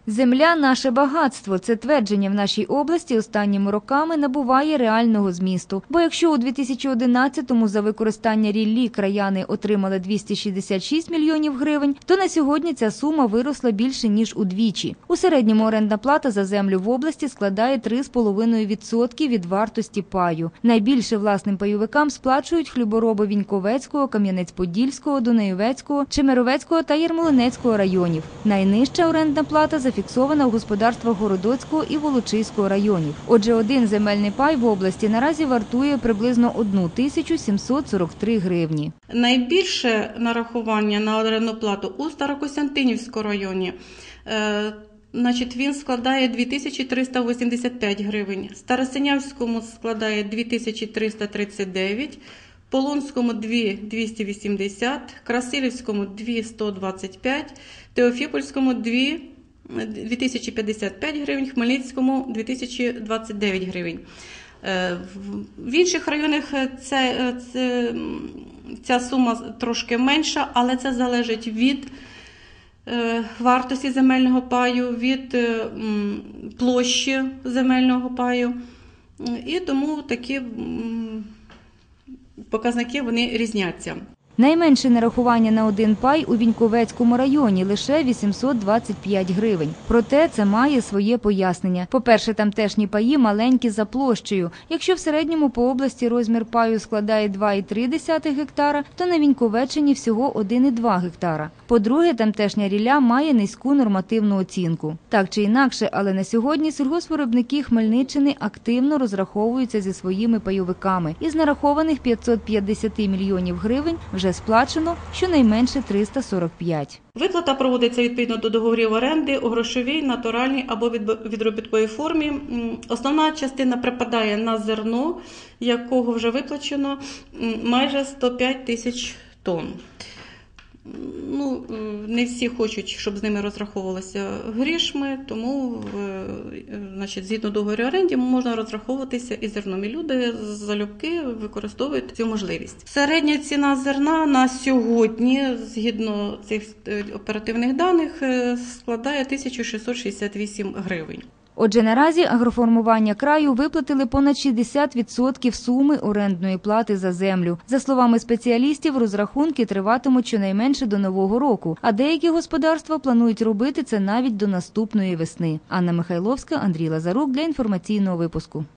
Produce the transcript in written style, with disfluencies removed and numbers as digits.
Земля – наше багатство. Це твердження в нашій області останніми роками набуває реального змісту. Бо якщо у 2011-му за використання ріллі краяни отримали 266 мільйонів гривень, то на сьогодні ця сума виросла більше, ніж удвічі. У середньому орендна плата за землю в області складає 3,5% від вартості паю. Найбільше власним пайовикам сплачують хлібороби Віньковецького, Кам'янець-Подільського, Дунаєвецького, Чемеровецького та Ярмолинецького районів. Найнижча орендна плата зафіксована у господарствах Городоцького і Волочиського районів. Отже, один земельний пай в області наразі вартує приблизно 1743 гривні. Найбільше нарахування на орендну плату у Старокостянтинівському районі. Він складає 2385 гривень, в Старосинявському складає 2339, Полонському – 2280, Красилівському – 2125, Теофіпольському – 2055 гривень, Хмельницькому – 2029 гривень. В інших районах ця сума трошки менша, але це залежить від вартості земельного паю, від площі земельного паю. І тому такі показники вони різняться. Найменше нарахування на один пай у Віньковецькому районі – лише 825 гривень. Проте це має своє пояснення. По-перше, тамтешні паї маленькі за площею. Якщо в середньому по області розмір паю складає 2,3 гектара, то на Віньковеччині всього 1,2 гектара. По-друге, тамтешня рілля має низьку нормативну оцінку. Так чи інакше, але на сьогодні сільгоспвиробники Хмельниччини активно розраховуються зі своїми пайовиками. Із нарахованих 550 мільйонів гривень вже сплачено щонайменше 345. Виплата проводиться відповідно до договорів оренди у грошовій, натуральній або відробітковій формі. Основна частина припадає на зерно, якого вже виплачено майже 105 тисяч тонн. Не всі хочуть, щоб з ними розраховувалися грішми, тому згідно договору оренди можна розраховуватися і зерном. І люди залюбки використовують цю можливість. Середня ціна зерна на сьогодні, згідно цих оперативних даних, складає 1668 гривень. Отже, наразі агроформування краю виплатили понад 60% суми орендної плати за землю. За словами спеціалістів, розрахунки триватимуть щонайменше до Нового року, а деякі господарства планують робити це навіть до наступної весни. Анна Михайловська, Андрій Лазарук для інформаційного випуску.